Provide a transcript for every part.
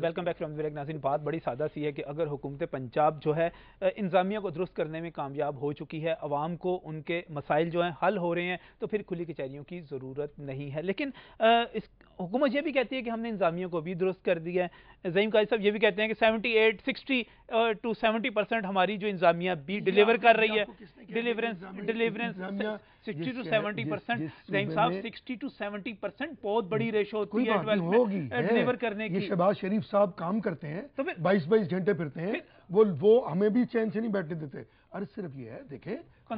Welcome back from ویلیک ناظرین. بات بڑی سادہ سی ہے کہ اگر حکومت پنجاب جو ہے انتظامیہ کو درست کرنے میں کامیاب ہو چکی ہے, عوام کو ان کے مسائل جو ہیں حل ہو رہے ہیں, تو پھر کھلی کچہریوں کی ضرورت نہیں ہے. لیکن حکومت یہ بھی کہتی ہے کہ ہم نے انتظامیہ کو بھی درست کر دیا ہے. زعیم قاضی صاحب یہ بھی کہتے ہیں کہ 60 to 70% ہماری جو انتظامیہ بھی ڈیلیور کر رہی ہے. Deliverance 60 to 70%. زعیم صاحب 60 to 70% بہت بڑی ریشو ہوتی ہے ڈیلیور کرنے کی. یہ شہباز شریف صاحب کام کرتے ہیں, 22 گھنٹے پھرتے ہیں, وہ ہمیں بھی چین سے نہیں بیٹھنے دیتے. اور صرف یہ ہے دیکھیں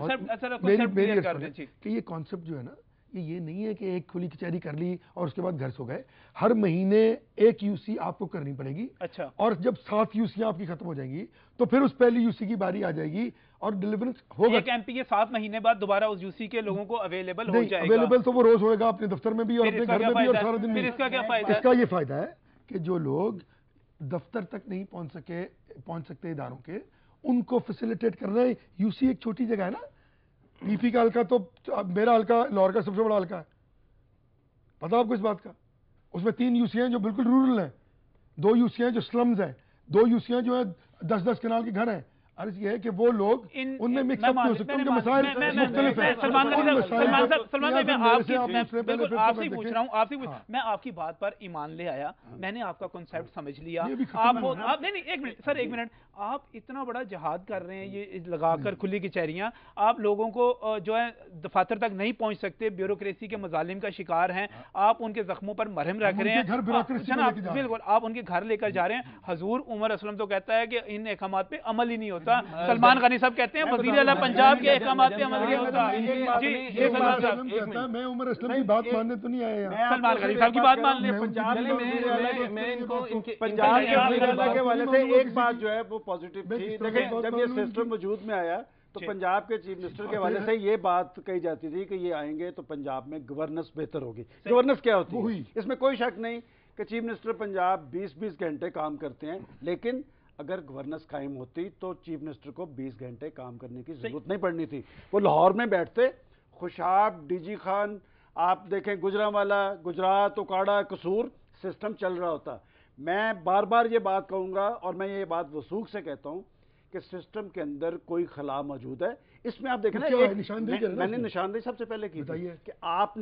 کہ یہ کانسیپٹ جو ہے نا, یہ نہیں ہے کہ ایک کھلی کچہری کر لی اور اس کے بعد گھر سو گئے. ہر مہینے ایک یو سی آپ کو کرنی پڑے گی. اچھا. اور جب 7 یو سی آپ کی ختم ہو جائیں گی تو پھر اس پہلی یو سی کی باری آ جائے گی اور ڈیلیورنس ہوگا. ایک ایم پی کے 7 مہینے بعد دوبارہ اس یو سی کے لوگوں کو اویلیبل ہو جائے گا. اویلیبل تو وہ روز ہوئے گا اپنے دفتر میں بھی اور اپنے گھر میں بھی اور سارا دن بھی. اس کا کیا فائدہ ہے؟ اس کا یہ فائدہ ہے کہ جو لوگ دفتر تک نہیں پہنچ سکتے اداروں کے, ان کو فیسیلیٹیٹ کرنا ہے. یو سی ایک چھوٹی جگہ ہے نا. پی پی کا حلقہ تو میرا حلقہ لاہور کا سب سے بڑا حلقہ ہے, پتا آپ کو اس بات کا. اس میں 3 یو سی ہیں جو بالکل رورل ہیں, 2 یو سی ہیں جو سلمز ہیں, 2 یو سی ہیں جو ہیں 10-10 کنال کے گھر ہیں. عرض یہ ہے کہ وہ لوگ ان میں مکس اپ نہیں ہو سکتے, ان کے مسائل مختلف ہیں. سلمان بھائی میں آپ سے پوچھ رہا ہوں, میں آپ کی بات پر ایمان لے آیا, میں نے آپ کا کنسیپٹ سمجھ لیا. ایک منٹ, آپ اتنا بڑا جہاد کر رہے ہیں یہ لگا کر کھلی کچہریاں, آپ لوگوں کو جو ہے دفاتر تک نہیں پہنچ سکتے, بیوروکریسی کے مظالم کا شکار ہیں, آپ ان کے زخموں پر مرہم رکھ رہے ہیں. بالکل آپ ان کے گھر لے کر جا رہے ہیں. حضور عمر اسلم تو کہتا ہے کہ ان احکامات پہ عمل ہی نہیں ہوتا. سلمان غنی صاحب کہتے ہیں وزیر اعلیٰ پنجاب کے احکامات پہ عمل نہیں ہوتا. جی سلمان صاحب, میں عمر اسلم کی بات ماننے تو نہیں آیا. سلمان غنی صاحب کی بات مان لیں. میں ان کو پنجاب کے وزیر اعلیٰ کے حوالے سے ایک بات جو ہے وہ پازیٹو تھی. دیکھیں جب یہ سسٹم وجود میں آیا تو پنجاب کے چیف منسٹر کے حوالے سے یہ بات کہی جاتی تھی کہ یہ آئیں گے تو پنجاب میں گورننس بہتر ہوگی. گورننس کیا ہوتی ہے اس میں کوئی شک نہیں کہ چیف منسٹر پنجاب 20 گھنٹے کام کرتے ہیں, لیکن اگر گورننس قائم ہوتی تو چیف منسٹر کو 20 گھنٹے کام کرنے کی ضرورت نہیں پڑنی تھی. وہ لاہور میں بیٹھتے, خوشاب, ڈی جی خان, آپ دیکھیں گجرانوالہ, گجرات, اکاڑا, قصور, سسٹم چل رہا ہوتا. میں بار بار یہ بات کہوں گا اور میں یہ بات وثوق سے کہتا ہوں کہ سسٹم کے اندر کوئی خلا موجود ہے. اس میں آپ دیکھیں نا, میں نے نشاندہی سب سے پہلے کی تھی کہ آپ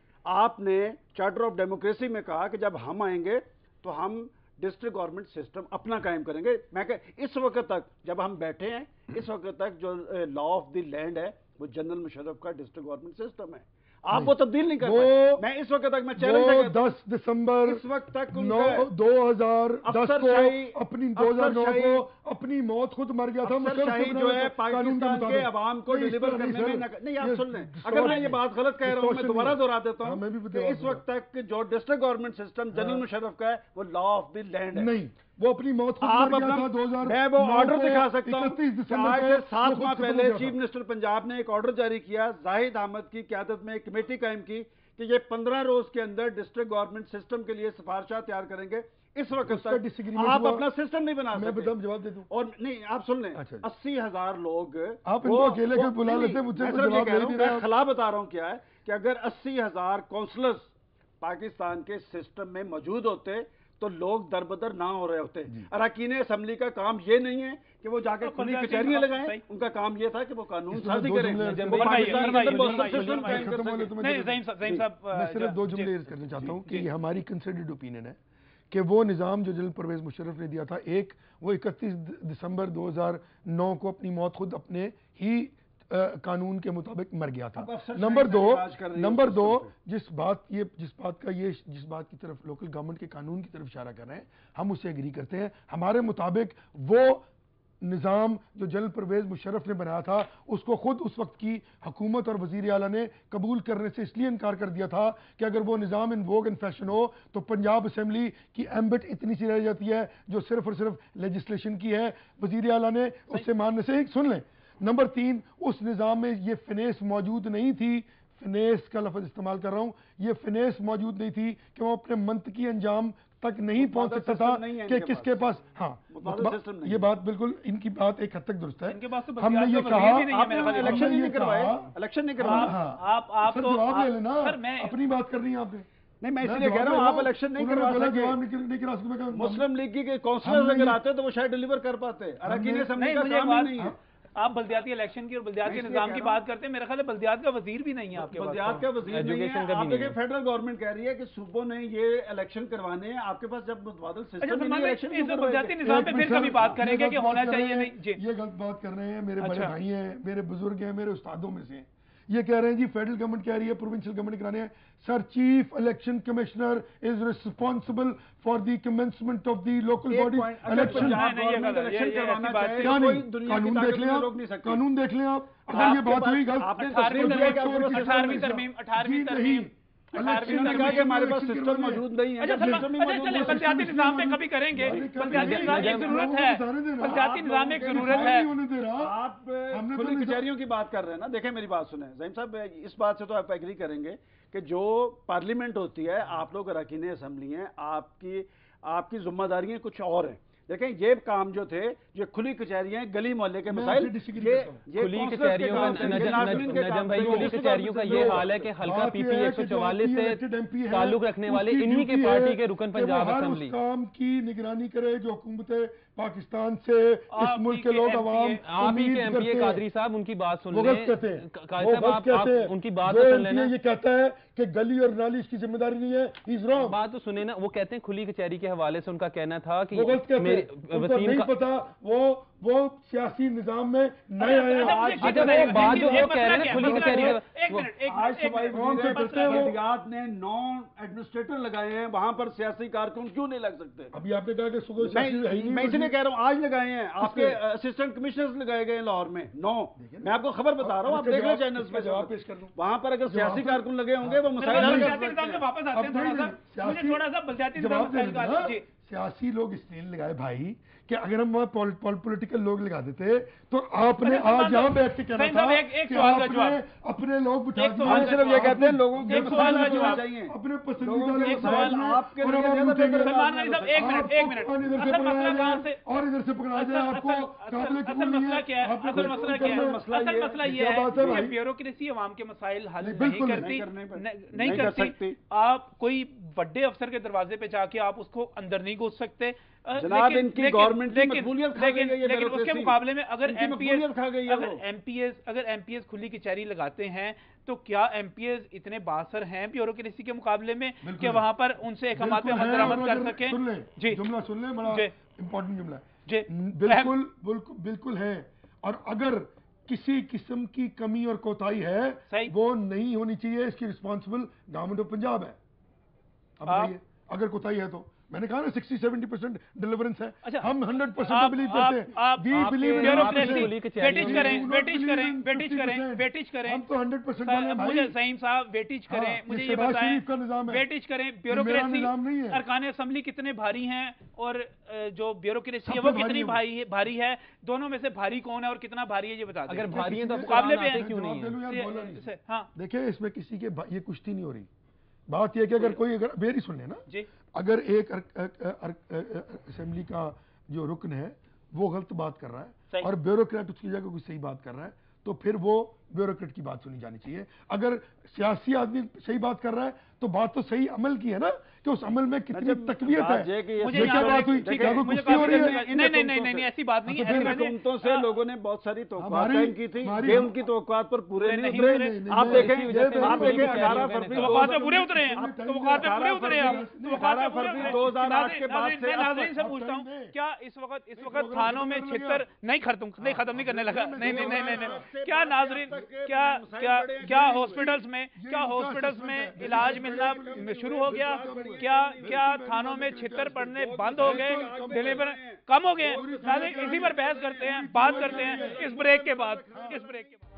نے چارٹر آف ڈیموکریسی میں کہا کہ جب ہم آئیں گے تو ہم ڈسٹرکٹ گورنمنٹ سسٹم اپنا قائم کریں گے. میں کہ اس وقت تک جب ہم بیٹھے ہیں, اس وقت تک جو لا آف دی لینڈ ہے وہ جنرل مشرف کا ڈسٹرکٹ گورنمنٹ سسٹم ہے. آپ وہ تبدیل نہیں کر پائے. میں اس وقت تک میں چیلنج سے کہتا ہوں 10 دسمبر اس وقت تک 2010 کو اپنی 2009 کو اپنی موت خود مر گیا تھا. افسرشاہی جو ہے پاکستان کے عوام کو ڈیلیور کرنے میں نہیں. آپ سن لیں, اگر میں یہ بات غلط کہہ رہا ہوں میں دوبارہ دہرا دیتا ہوں کہ اس وقت تک جو district government system general Musharraf کا ہے وہ لا آف دی لینڈ ہے. نہیں, وہ اپنی موت خود مر گیا تھا 2000. میں وہ آرڈر دکھا سکتا ہوں. آج سے 7 ماہ پہلے چیف منسٹر پنجاب نے ایک آرڈر جاری کیا, زاہد احمد کی قیادت میں ایک کمیٹی قائم کی کہ یہ 15 روز کے اندر ڈسٹرکٹ گورنمنٹ سسٹم کے لیے سفارشات تیار کریں گے. اس وقت تک آپ اپنا سسٹم نہیں بنا سکتے. میں جواب دے دوں اور نہیں, آپ سن لیں, 80,000 لوگ آپ ان کو اکیلے کے بلا لیتے, مجھے جواب دے نہیں رہے. خلا بتا رہا ہوں کیا ہے کہ اگر 80,000 کونسلرز پاکستان کے سسٹم میں موجود ہوتے تو لوگ در بدر نہ ہو رہے ہوتے. اراکین اسمبلی کا کام یہ نہیں ہے کہ وہ جا کے کھلی کچہریاں لگائیں, ان کا کام یہ تھا کہ وہ قانون سازی کریں. میں صرف 2 جملے عرض کرنا چاہتا ہوں کہ یہ ہماری کنسیڈرڈ اوپینین ہے کہ وہ نظام جو جنرل پرویز مشرف نے دیا تھا, ایک وہ 31 دسمبر 2009 کو اپنی موت خود اپنے ہی قانون کے مطابق مر گیا تھا. نمبر 2 جس بات کی طرف لوکل گورنمنٹ کے قانون کی طرف اشارہ کر رہے ہیں, ہم اس سے ایگری کرتے ہیں. ہمارے مطابق وہ نظام جو جنرل پرویز مشرف نے بنایا تھا اس کو خود اس وقت کی حکومت اور وزیر اعلیٰ نے قبول کرنے سے اس لیے انکار کر دیا تھا کہ اگر وہ نظام ان ووگ ان فیشن ہو تو پنجاب اسمبلی کی ایمبٹ اتنی سی رہ جاتی ہے جو صرف اور صرف لیجسلیشن کی ہے. وزیر اعلیٰ نے اس سے ماننے سے سن لیں. نمبر 3 اس نظام میں یہ فنیس موجود نہیں تھی, فنیس کا لفظ استعمال کر رہا ہوں, یہ فنیس موجود نہیں تھی کہ وہ اپنے منطقی انجام تک نہیں پہنچ سکتا تھا کہ کس کے پاس. ہاں یہ بات بالکل ان کی بات ایک حد تک درست ہے. ہم نے یہ کہا الیکشن نہیں کروایا. جواب لے لینا, اپنی بات کر رہی ہیں آپ نے. نہیں میں اس لیے کہہ رہا ہوں آپ الیکشن نہیں کروا سکتے. مسلم لیگ کی کونسلر اگر آتے تو وہ شاید ڈیلیور کر پاتے. اراکین اسمبلی کا کام ہی نہیں ہے. آپ بلدیاتی الیکشن کی اور بلدیات کے نظام کی بات کرتے ہیں, میرا خیال ہے بلدیات کا وزیر بھی نہیں ہے آپ کے پاس. بلدیات کا وزیر نہیں ہے. آپ دیکھیں فیڈرل گورنمنٹ کہہ رہی ہے کہ صوبوں نے یہ الیکشن کروانے ہیں, آپ کے پاس جب متبادل سسٹم بلدیاتی نظام پہ پھر کبھی بات کریں گے کہ ہونا چاہیے نہیں. یہ غلط بات کر رہے ہیں. میرے بڑے بھائی ہیں, میرے بزرگ ہیں, میرے استادوں میں سے ہیں. یہ کہہ رہے ہیں جی فیڈرل گورنمنٹ کہہ رہی ہے پروونشل گورنمنٹ کرانے ہیں. Sir, chief election commissioner is responsible for the commencement of the local body election. قانون دیکھ لیں آپ, قانون دیکھ لیں آپ. اگر یہ بات ہوئی غلط, 18ویں ترمیم انہوں نے کہا کہ ہمارے پاس سسٹم موجود نہیں ہے. بلدیاتی نظام پہ کبھی کریں گے. بلدیاتی نظام ایک ضرورت ہے, بلدیاتی نظام ایک ضرورت ہے. آپ کھلی کچہریوں کی بات کر رہے ہیں نا. دیکھیں میری بات سنیں زعیم صاحب, اس بات سے تو آپ ایگری کریں گے کہ جو پارلیمنٹ ہوتی ہے, آپ لوگ اراکین اسمبلی ہیں, آپ کی ذمہ داریاں کچھ اور ہیں. دیکھیں یہ کام جو تھے, جو کھلی کچہریاں, گلی محلے کے مسائل, کھلی کچہریوں کا نجم بھائی, کھلی کچہریوں کا یہ حال ہے کہ حلقہ پی پی 144 سے تعلق رکھنے والے انہی کے پارٹی کے رکن پنجاب اسمبلی اس کام کی نگرانی کرے جو حکومت پاکستان سے اس ملک کے لوگ عوام. آپ ہی کے ایم پی اے قادری صاحب, ان کی بات سن لیں. قادری صاحب آپ ان کی بات سن لینا. یہ کہتا ہے کہ گلی اور نالی اس کی ذمہ داری نہیں ہے. بات تو سنیں نا. وہ کہتے ہیں کھلی کچہری کے حوالے سے ان کا کہنا تھا کہ نہیں پتا وہ سیاسی نظام میں نئے آئے ہیں. بات جو وہ کہہ رہے ہیں کھلی کچہری بلدیات نے 9 ایڈمنسٹریٹر لگائے ہیں, وہاں پر سیاسی کارکن کیوں نہیں لگ سکتے؟ ابھی آپ نے کہا کہ میں اس لیے کہہ رہا ہوں آج لگائے ہیں. آپ کے اسسٹنٹ کمشنرز لگائے گئے ہیں لاہور میں 9. میں آپ کو خبر بتا رہا ہوں, آپ دیکھ لیں چینلز پہ جواب پیش کر دوں. وہاں پر اگر سیاسی کارکن لگے ہوں گے وہ مسائل حل کر سکتے ہیں. سیاسی لوگ اس لیے لگائے بھائی کہ اگر ہم وہاں پولیٹیکل لوگ لگاتے تھے تو آپ نے آج یہاں بیٹھ کے کہنا تھا کہ آپ نے اپنے لوگ بٹھا دیے. ہم صرف یہ کہتے ہیں لوگوں کے سوال کا جواب چاہیے اپنے پسندیدہ آپ کے اور ادھر سے پکڑا جائے آپ کو. اصل مسئلہ یہ ہے کہ بیوروکریسی عوام کے مسائل حل نہیں کرتی. آپ کوئی بڑے افسر کے دروازے پہ جا کے آپ اس کو اندر نہیں گھس سکتے. جناب ان کی گورنمنٹ لیکن اس کے مقابلے میں اگر ایم پی ایس کھلی کچہری لگاتے ہیں تو کیا ایم پی ایس اتنے بااثر ہیں بیوروکریسی کے مقابلے میں کہ وہاں پر ان سے احکامات پہ عمل درآمد کر سکیں؟ جی جملہ سن لیں, بڑا امپورٹنٹ جملہ ہے. بالکل ہے. اور اگر کسی قسم کی کمی اور کوتاہی ہے وہ نہیں ہونی چاہیے. اس کی رسپانسبل گورنمنٹ آف پنجاب ہے. اب اگر کوتاہی ہے تو میں نے کہا نا 60-70% ڈیلیورنس ہے. ہم 100% بلیو کرتے ہیں. ہم تو 100% مجھے زعیم صاحب ویٹیج کریں, مجھے یہ بتائیں ویٹیج کریں بیوروکریسی ارکان اسمبلی کتنے بھاری ہیں اور جو بیوروکریسی ہے وہ کتنی بھاری ہے, دونوں میں سے بھاری کون ہے اور کتنا بھاری ہے یہ بتا دیں. اگر بھاری ہیں تو مقابلے پہ کیوں نہیں ہے؟ ہاں دیکھیں اس میں کسی کے یہ کشتی نہیں ہو رہی. بات یہ کہ اگر کوئی میری سن لے نا, جی اگر ایک اسمبلی کا جو رکن ہے وہ غلط بات کر رہا ہے اور بیوروکریٹ اس کی جگہ کوئی صحیح بات کر رہا ہے تو پھر وہ بیوروکریٹ کی بات سنی جانی چاہیے. اگر سیاسی آدمی صحیح بات کر رہا ہے تو بات تو صحیح عمل کی ہے نا, کہ اس عمل میں کتنی تقویت ہے. یہ کیا بات ہوئی؟ نہیں ایسی بات نہیں ہے. حکومتوں سے لوگوں نے بہت ساری توقعات قائم کی تھی, یہ ان کی توقعات پر پورے نہیں اترے. آپ دیکھیں 18 فروری توقعات پہ پورے اترے ہیں. توقعات پہ پورے اترے ہیں. 18 فروری 2008 کے بعد سے ناظرین سے پوچھتا ہوں, کیا اس وقت تھانوں میں 76 نہیں ختم نہیں کرنے لگا؟ نہیں. کیا ناظرین کیا ہاسپٹلز میں علاج ملنا شروع ہو گیا؟ کیا تھانوں میں 76 پڑنے بند ہو گئے, ڈیلیور کم ہو گئے؟ اسی پر بحث کرتے ہیں, بات کرتے ہیں اس بریک کے بعد.